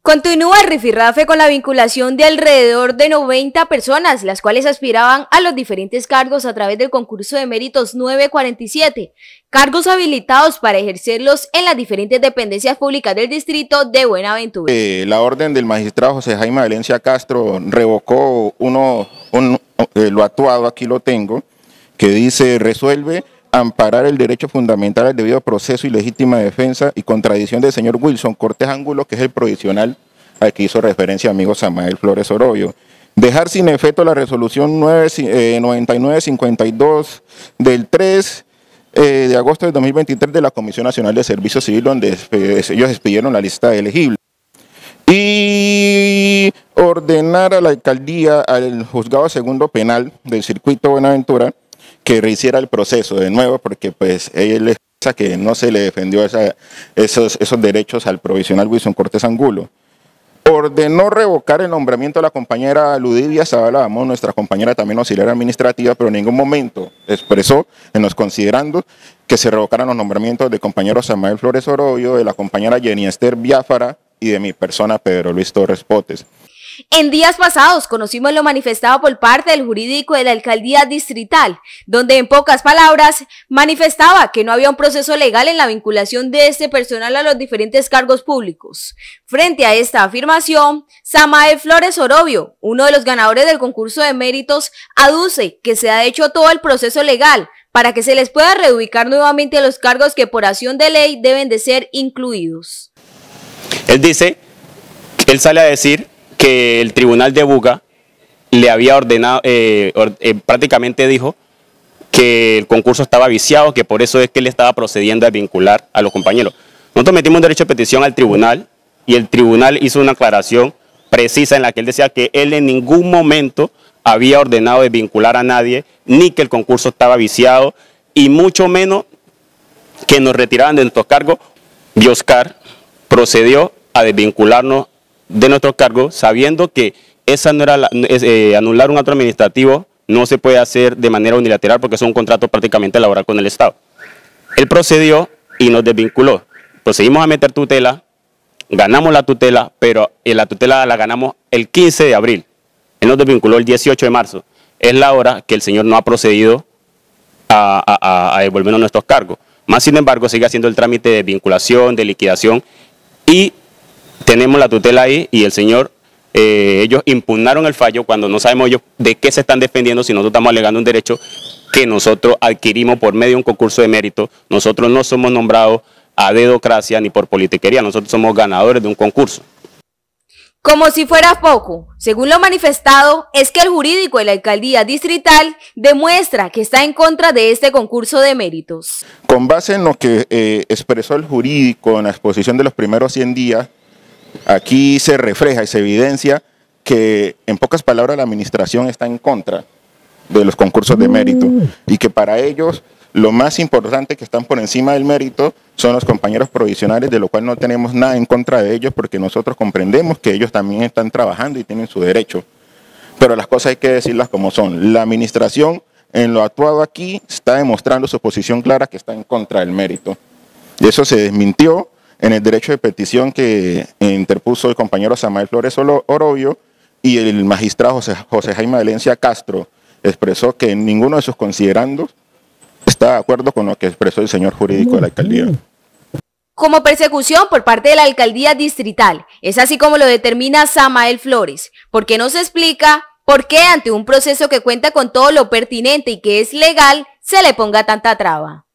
Continúa el rifirrafe con la vinculación de alrededor de 90 personas, las cuales aspiraban a los diferentes cargos a través del concurso de méritos 947, cargos habilitados para ejercerlos en las diferentes dependencias públicas del distrito de Buenaventura. La orden del magistrado José Jaime Valencia Castro revocó lo actuado, aquí lo tengo, que dice: resuelve amparar el derecho fundamental al debido proceso y legítima defensa y contradicción del señor Wilson Cortés Angulo, que es el provisional al que hizo referencia amigo Samael Flores Orobio. Dejar sin efecto la resolución 9952 del 3 de agosto del 2023 de la Comisión Nacional de Servicio Civil, donde ellos expidieron la lista de elegibles. Y ordenar a la alcaldía, al juzgado segundo penal del circuito Buenaventura, que rehiciera el proceso de nuevo, porque pues él expresa que no se le defendió esos derechos al provisional Wilson Cortés Angulo. Ordenó revocar el nombramiento de la compañera Ludivia Zavala Amón, nuestra compañera también auxiliar administrativa, pero en ningún momento expresó en los considerandos que se revocaran los nombramientos del compañero Samael Flores Orobio, de la compañera Jenny Esther Biafara y de mi persona Pedro Luis Torres Potes. En días pasados conocimos lo manifestado por parte del jurídico de la alcaldía distrital, donde en pocas palabras manifestaba que no había un proceso legal en la vinculación de este personal a los diferentes cargos públicos. Frente a esta afirmación, Samael Flores Orobio, uno de los ganadores del concurso de méritos, aduce que se ha hecho todo el proceso legal para que se les pueda reubicar nuevamente a los cargos que por acción de ley deben de ser incluidos. Él sale a decir que el tribunal de Buga le había ordenado, prácticamente dijo que el concurso estaba viciado, que por eso es que él estaba procediendo a vincular a los compañeros. Nosotros metimos un derecho de petición al tribunal y el tribunal hizo una aclaración precisa en la que él decía que él en ningún momento había ordenado de vincular a nadie, ni que el concurso estaba viciado, y mucho menos que nos retiraran de nuestros cargos. Bioscar procedió a desvincularnos de nuestros cargos, sabiendo que esa no era anular un acto administrativo no se puede hacer de manera unilateral porque es un contrato prácticamente laboral con el Estado. Él procedió y nos desvinculó. Procedimos a meter tutela, ganamos la tutela, pero la tutela la ganamos el 15 de abril. Él nos desvinculó el 18 de marzo. Es la hora que el señor no ha procedido a devolvernos nuestros cargos. Más sin embargo, sigue haciendo el trámite de vinculación, de liquidación, y tenemos la tutela ahí y el señor, ellos impugnaron el fallo cuando no sabemos ellos de qué se están defendiendo, si nosotros estamos alegando un derecho que nosotros adquirimos por medio de un concurso de mérito. Nosotros no somos nombrados a dedocracia ni por politiquería, nosotros somos ganadores de un concurso. Como si fuera poco, según lo manifestado, es que el jurídico de la alcaldía distrital demuestra que está en contra de este concurso de méritos. Con base en lo que expresó el jurídico en la exposición de los primeros 100 días, aquí se refleja y se evidencia que, en pocas palabras, la administración está en contra de los concursos de mérito y que para ellos lo más importante que están por encima del mérito son los compañeros provisionales, de lo cual no tenemos nada en contra de ellos porque nosotros comprendemos que ellos también están trabajando y tienen su derecho. Pero las cosas hay que decirlas como son. La administración, en lo actuado aquí, está demostrando su posición clara que está en contra del mérito. Y eso se desmintió en el derecho de petición que interpuso el compañero Samael Flores Orobio, y el magistrado José Jaime Valencia Castro expresó que en ninguno de sus considerandos está de acuerdo con lo que expresó el señor jurídico de la alcaldía. Como persecución por parte de la alcaldía distrital, es así como lo determina Samael Flores, porque no se explica por qué ante un proceso que cuenta con todo lo pertinente y que es legal, se le ponga tanta traba.